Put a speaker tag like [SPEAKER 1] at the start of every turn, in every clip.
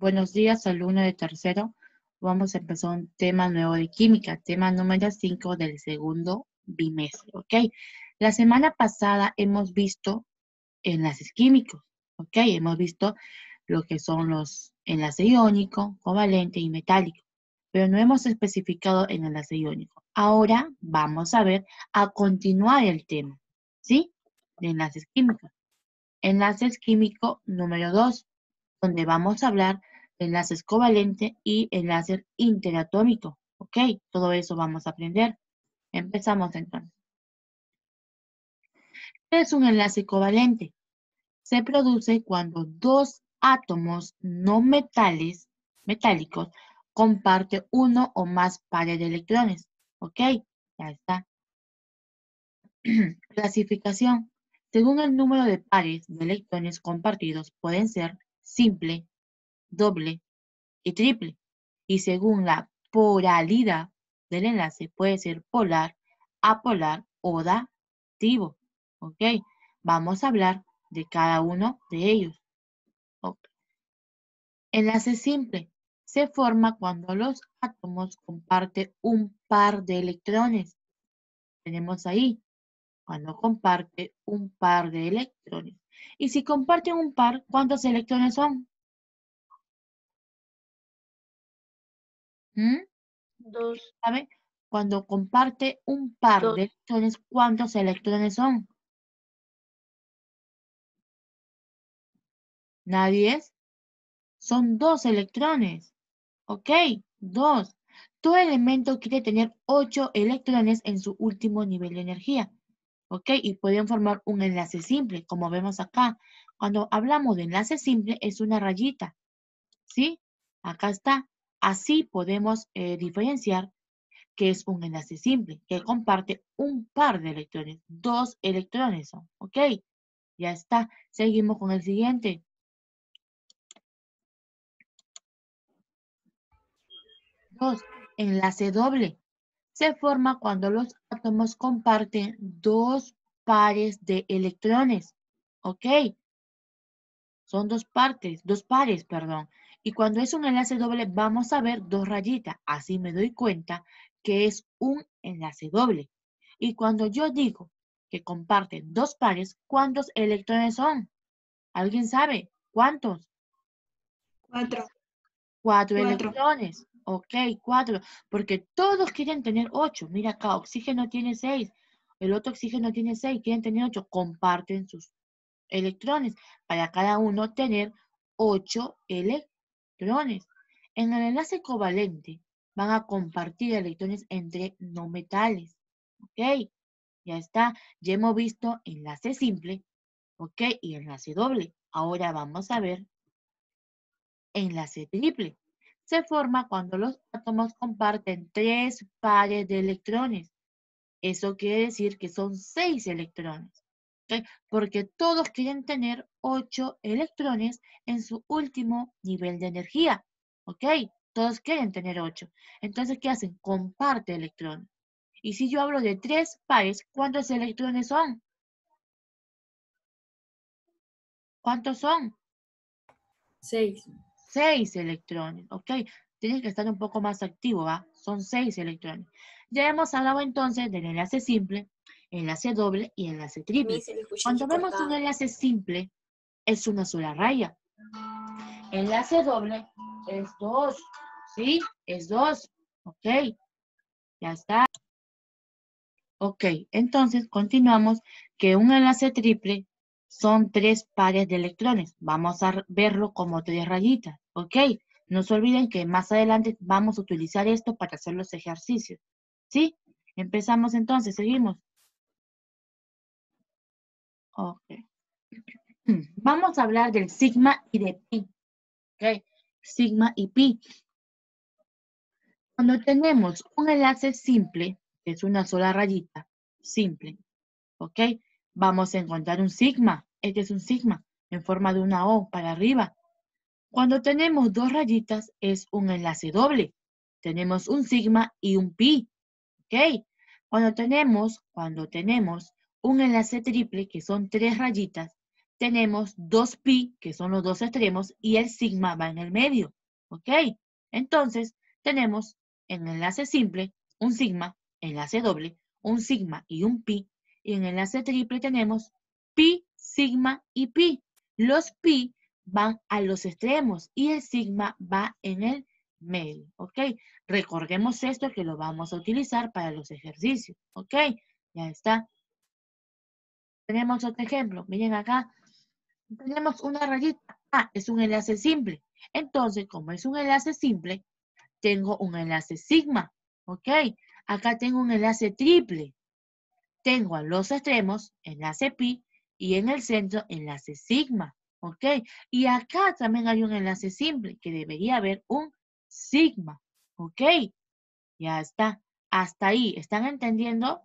[SPEAKER 1] Buenos días, alumno de tercero. Vamos a empezar un tema nuevo de química, tema número 5 del segundo bimestre, ¿ok? La semana pasada hemos visto enlaces químicos, ¿ok? Hemos visto lo que son los enlaces iónico, covalente y metálico, pero no hemos especificado el enlace iónico. Ahora vamos a ver, a continuar el tema, ¿sí? De enlaces químicos. Enlaces químico número 2, donde vamos a hablar de enlaces covalente y enlaces interatómico. ¿Ok? Todo eso vamos a aprender. Empezamos entonces. ¿Qué es un enlace covalente? Se produce cuando dos átomos no metálicos comparten uno o más pares de electrones. ¿Ok? Ya está. Clasificación. Según el número de pares de electrones compartidos, pueden ser simple, doble y triple. Y según la polaridad del enlace, puede ser polar, apolar o dativo. ¿Ok? Vamos a hablar de cada uno de ellos. Okay. Enlace simple. Se forma cuando los átomos comparten un par de electrones. Tenemos ahí, cuando comparte un par de electrones. Y si comparten un par, ¿cuántos electrones son? ¿Mm?
[SPEAKER 2] Dos.
[SPEAKER 1] ¿Sabe? Cuando comparte un par de
[SPEAKER 2] Dos.
[SPEAKER 1] electrones, ¿cuántos electrones son? ¿Nadie es? Son 2 electrones. ¿Ok? 2. Todo elemento quiere tener 8 electrones en su último nivel de energía. ¿Ok? Y pueden formar un enlace simple, como vemos acá. Cuando hablamos de enlace simple, es una rayita. ¿Sí? Acá está. Así podemos diferenciar que es un enlace simple, que comparte un par de electrones. 2 electrones son. ¿Ok? Ya está. Seguimos con el siguiente. 2. Enlace doble. Se forma cuando los átomos comparten dos pares de electrones. ¿Ok? Son dos pares, perdón. Y cuando es un enlace doble, vamos a ver dos rayitas. Así me doy cuenta que es un enlace doble. Y cuando yo digo que comparten dos pares, ¿cuántos electrones son? ¿Alguien sabe? ¿Cuántos?
[SPEAKER 2] Cuatro.
[SPEAKER 1] 4
[SPEAKER 2] Cuatro.
[SPEAKER 1] electrones. Ok, 4. Porque todos quieren tener 8. Mira acá, oxígeno tiene 6. El otro oxígeno tiene 6. Quieren tener 8. Comparten sus electrones para cada uno tener 8 electrones. En el enlace covalente van a compartir electrones entre no metales. Ok, ya está. Ya hemos visto enlace simple, ok, y enlace doble. Ahora vamos a ver enlace triple. Se forma cuando los átomos comparten 3 pares de electrones. Eso quiere decir que son 6 electrones. ¿Ok? Porque todos quieren tener 8 electrones en su último nivel de energía. ¿Ok? Todos quieren tener 8. Entonces, ¿qué hacen? Comparte electrones. Y si yo hablo de 3 pares, ¿cuántos electrones son? ¿Cuántos son?
[SPEAKER 2] 6.
[SPEAKER 1] 6 electrones, ¿ok? Tienes que estar un poco más activo, ¿va? Son 6 electrones. Ya hemos hablado entonces del enlace simple, enlace doble y enlace triple.
[SPEAKER 2] Se le escucha
[SPEAKER 1] Cuando vemos un
[SPEAKER 2] entrecortado.
[SPEAKER 1] enlace simple, es una sola raya. Enlace doble es 2, ¿sí? Es 2, ¿ok? Ya está. Ok, entonces continuamos que un enlace triple son 3 pares de electrones. Vamos a verlo como 3 rayitas, ¿ok? No se olviden que más adelante vamos a utilizar esto para hacer los ejercicios, ¿sí? Empezamos entonces, seguimos. Ok. Vamos a hablar del sigma y de pi, ¿ok? Sigma y pi. Cuando tenemos un enlace simple, que es una sola rayita, simple, ¿ok? Vamos a encontrar un sigma. Este es un sigma en forma de una O para arriba. Cuando tenemos dos rayitas es un enlace doble. Tenemos un sigma y un pi. ¿Ok? Cuando tenemos un enlace triple, que son 3 rayitas, tenemos 2pi, que son los dos extremos, y el sigma va en el medio, ¿ok? Entonces, tenemos en enlace simple un sigma, enlace doble, un sigma y un pi, y en enlace triple tenemos pi, sigma y pi. Los pi van a los extremos y el sigma va en el medio, ¿ok? Recordemos esto que lo vamos a utilizar para los ejercicios, ¿ok? Ya está. Tenemos otro ejemplo. Miren acá. Tenemos una rayita. Ah, es un enlace simple. Entonces, como es un enlace simple, tengo un enlace sigma. ¿Ok? Acá tengo un enlace triple. Tengo a los extremos enlace pi y en el centro enlace sigma. ¿Ok? Y acá también hay un enlace simple que debería haber un sigma. ¿Ok? Ya está. Hasta ahí. ¿Están entendiendo?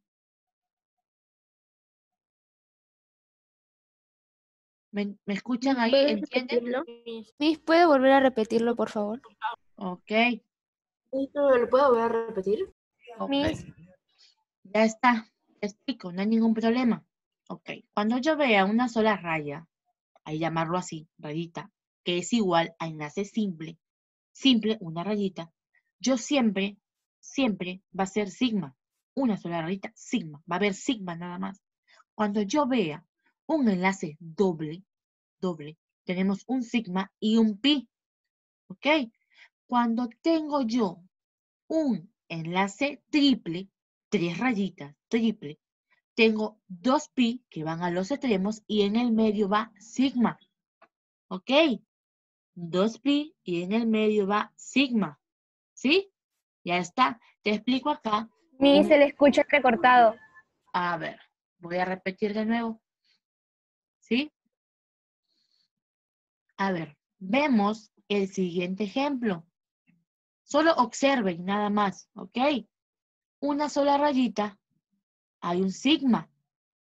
[SPEAKER 1] ¿Me escuchan ahí?
[SPEAKER 2] ¿Puedes
[SPEAKER 1] ¿Entienden?
[SPEAKER 2] repetirlo?
[SPEAKER 3] Miss, ¿puede volver a repetirlo, por favor?
[SPEAKER 1] Ok.
[SPEAKER 2] ¿Lo puedo volver a repetir?
[SPEAKER 1] Ok.
[SPEAKER 3] Miss,
[SPEAKER 1] Ya está. Te explico. No hay ningún problema. Ok. Cuando yo vea una sola raya, hay llamarlo así, rayita, que es igual a enlace simple, una rayita, yo siempre va a ser sigma. Una sola rayita, sigma. Va a haber sigma nada más. Cuando yo vea un enlace doble, tenemos un sigma y un pi. ¿Ok? Cuando tengo yo un enlace triple, 3 rayitas, triple, tengo 2pi que van a los extremos y en el medio va sigma. ¿Ok? 2pi y en el medio va sigma. ¿Sí? Ya está. Te explico acá.
[SPEAKER 3] Miss, se le escucha recortado.
[SPEAKER 1] A ver, voy a repetir de nuevo. ¿Sí? A ver, vemos el siguiente ejemplo. Solo observen nada más, ¿ok? Una sola rayita, hay un sigma.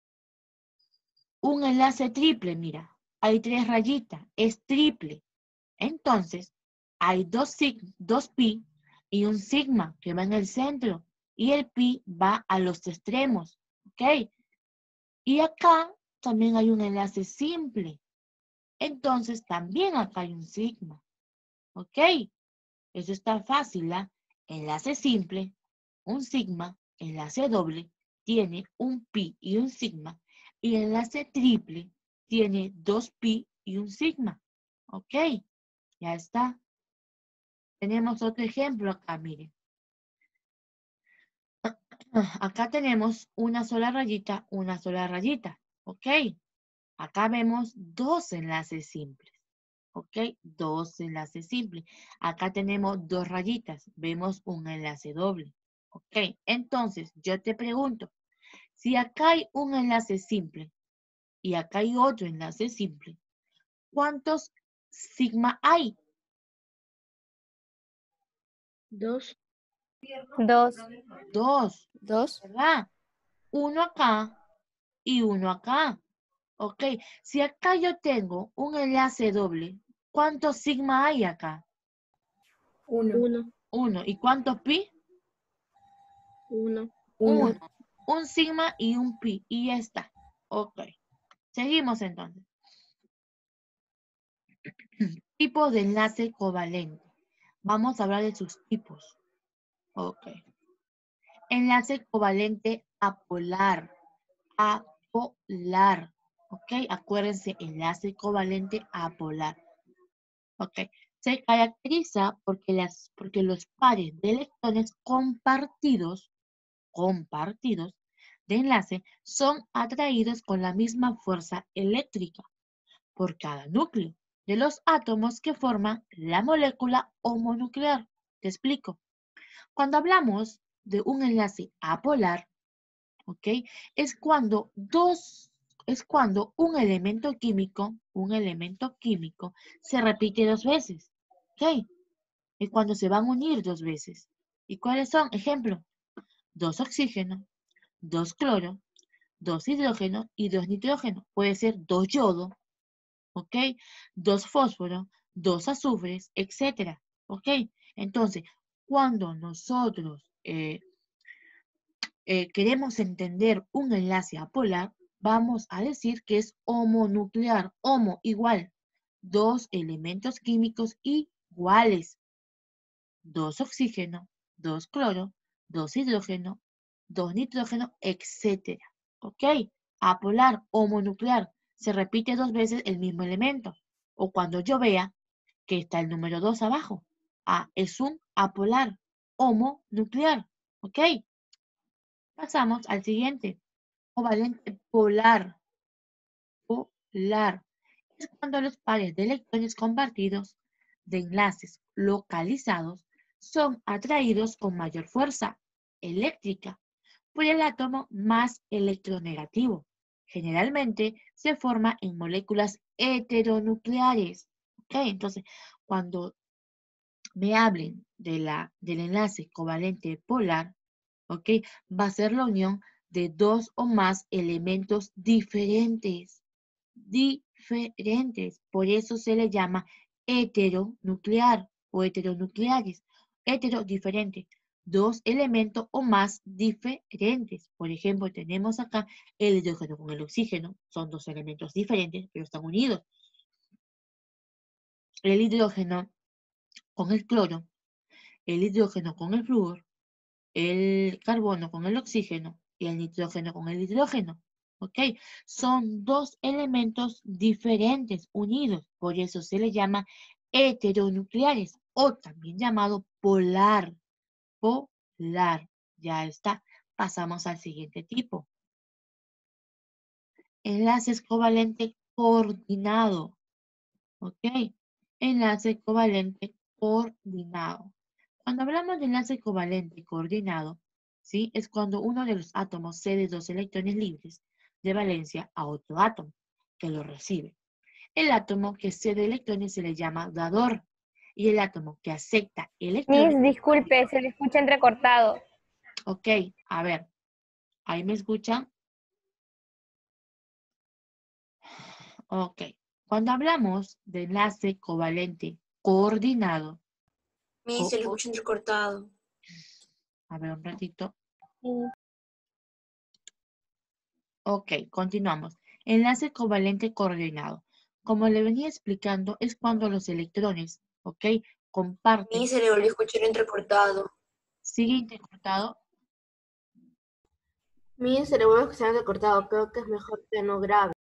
[SPEAKER 1] Un enlace triple, mira, hay 3 rayitas, es triple. Entonces, hay dos pi y un sigma que va en el centro y el pi va a los extremos, ¿ok? Y acá también hay un enlace simple. Entonces, también acá hay un sigma, ¿ok? Eso está fácil, ¿ah? Enlace simple, un sigma, enlace doble, tiene un pi y un sigma. Y enlace triple tiene 2pi y un sigma. ¿Ok? Ya está. Tenemos otro ejemplo acá, miren. Acá tenemos una sola rayita, una sola rayita. ¿Ok? Acá vemos 2 enlaces simples. ¿Ok? 2 enlaces simples. Acá tenemos 2 rayitas. Vemos un enlace doble. ¿Ok? Entonces, yo te pregunto, si acá hay un enlace simple y acá hay otro enlace simple, ¿cuántos sigma hay?
[SPEAKER 2] 2.
[SPEAKER 3] 2.
[SPEAKER 1] 2,
[SPEAKER 3] 2.
[SPEAKER 1] ¿verdad? Uno acá y uno acá. ¿Ok? Si acá yo tengo un enlace doble, ¿cuántos sigma hay acá?
[SPEAKER 2] 1.
[SPEAKER 1] 1. ¿Y cuántos pi?
[SPEAKER 2] 1.
[SPEAKER 1] 1. Un sigma y un pi. Y ya está. Ok. Seguimos entonces. Tipos de enlace covalente. Vamos a hablar de sus tipos. Ok. Enlace covalente apolar. Apolar. Ok. Acuérdense, enlace covalente apolar. Ok. Se caracteriza porque los pares de electrones compartidos de enlace son atraídos con la misma fuerza eléctrica por cada núcleo de los átomos que forman la molécula homonuclear. Te explico. Cuando hablamos de un enlace apolar, ¿ok? Es cuando un elemento químico, se repite 2 veces, ¿ok? Es cuando se van a unir 2 veces. ¿Y cuáles son? Ejemplo, 2 oxígeno, 2 cloro, 2 hidrógeno y 2 nitrógeno. Puede ser 2 yodo, ¿ok? 2 fósforo, 2 azufres, etcétera, ¿ok? Entonces, cuando nosotros queremos entender un enlace apolar, vamos a decir que es homonuclear. Homo igual. 2 elementos químicos iguales. 2 oxígeno, 2 cloro, 2 hidrógeno, 2 nitrógeno, etc. ¿Ok? Apolar, homonuclear. Se repite 2 veces el mismo elemento. O cuando yo vea que está el número 2 abajo. Es un apolar, homonuclear. ¿Ok? Pasamos al siguiente. Covalente polar. Polar. Es cuando los pares de electrones compartidos de enlaces localizados son atraídos con mayor fuerza eléctrica por el átomo más electronegativo. Generalmente se forma en moléculas heteronucleares. ¿Ok? Entonces, cuando me hablen del enlace covalente polar, ¿ok? Va a ser la unión de 2 o más elementos diferentes. Por eso se le llama heteronuclear o heteronucleares. Hetero, diferente. 2 elementos o más diferentes. Por ejemplo, tenemos acá el hidrógeno con el oxígeno. Son 2 elementos diferentes, pero están unidos. El hidrógeno con el cloro, el hidrógeno con el flúor, el carbono con el oxígeno y el nitrógeno con el hidrógeno. ¿Ok? Son 2 elementos diferentes, unidos. Por eso se le llama heteronucleares o también llamado polar. Polar. Ya está. Pasamos al siguiente tipo. Enlaces covalente coordinado. ¿Ok? Enlace covalente coordinado. Cuando hablamos de enlace covalente coordinado, ¿sí? Es cuando uno de los átomos cede 2 electrones libres de valencia a otro átomo que lo recibe. El átomo que cede electrones se le llama dador y el átomo que acepta electrones...
[SPEAKER 3] Miss, disculpe, se le escucha entrecortado.
[SPEAKER 1] Ok, a ver, ¿ahí me escuchan? Ok, cuando hablamos de enlace covalente coordinado...
[SPEAKER 2] Miss, se le escucha entrecortado.
[SPEAKER 1] A ver, un ratito.
[SPEAKER 3] Sí.
[SPEAKER 1] Ok, continuamos. Enlace covalente coordinado. Como le venía explicando, es cuando los electrones, ¿ok? Comparten.
[SPEAKER 2] Miss, se le volvió a escuchar entrecortado.
[SPEAKER 1] Sigue intercortado.
[SPEAKER 2] Miss, se le vuelve a escuchar entrecortado. Creo que es mejor que no grabe.